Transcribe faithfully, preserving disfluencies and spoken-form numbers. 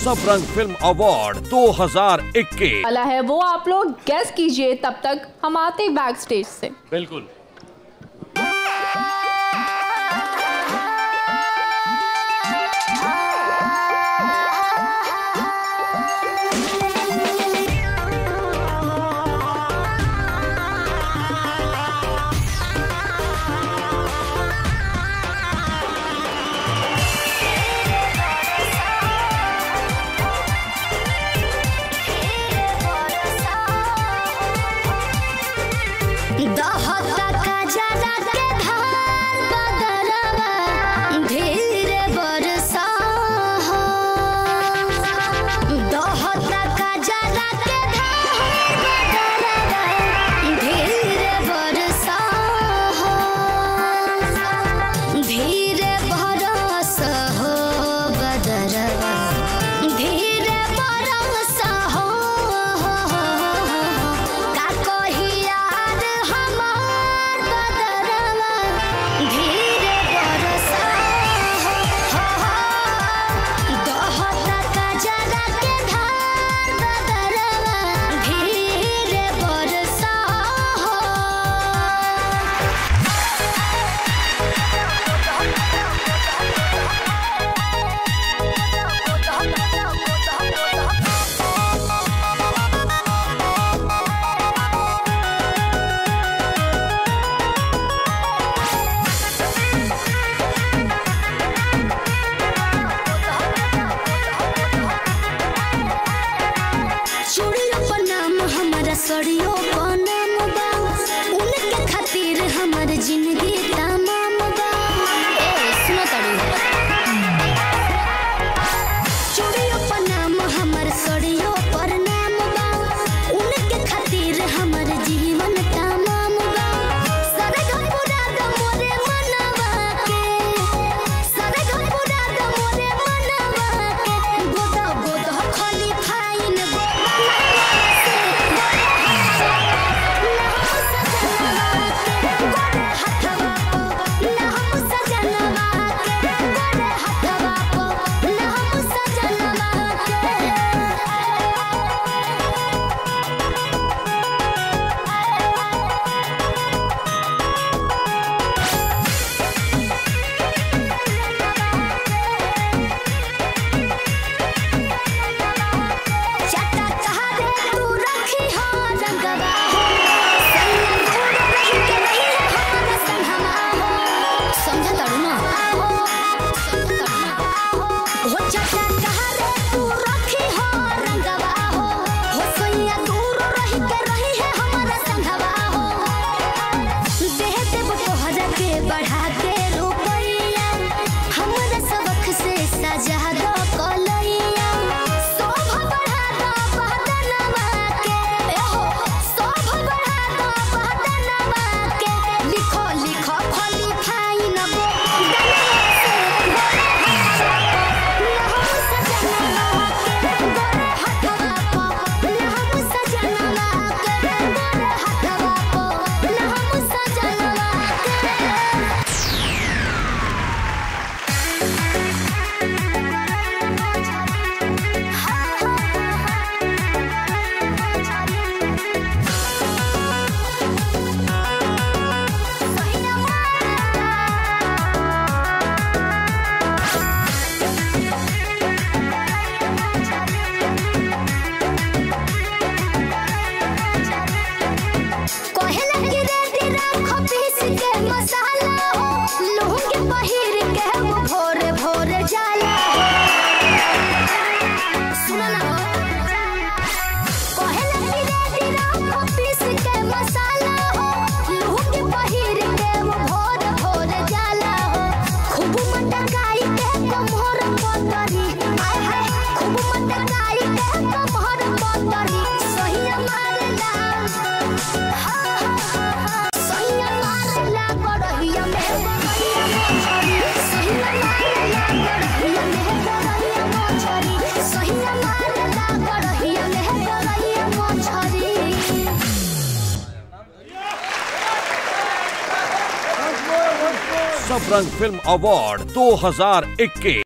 सब रंग film award दो हज़ार इक्कीस वाला है वो आप लोग गेस कीजिए, तब तक हम आते बैक स्टेज से। बिल्कुल। सड़ियों बनाम बा उनके खातिर हमर जिंदगी तमाम बा। ए सुनो तड़ी चूड़ियों बनाम हमर सड़ियों पर नाम बा उनके खातिर हमर जीवन तमाम बा। सरग पूरा द मोरे मनवा के सरग पूरा द मोरे मनवा के गोदा गोदा खाली फाइन सब रंग फिल्म अवार्ड दो हज़ार इक्कीस।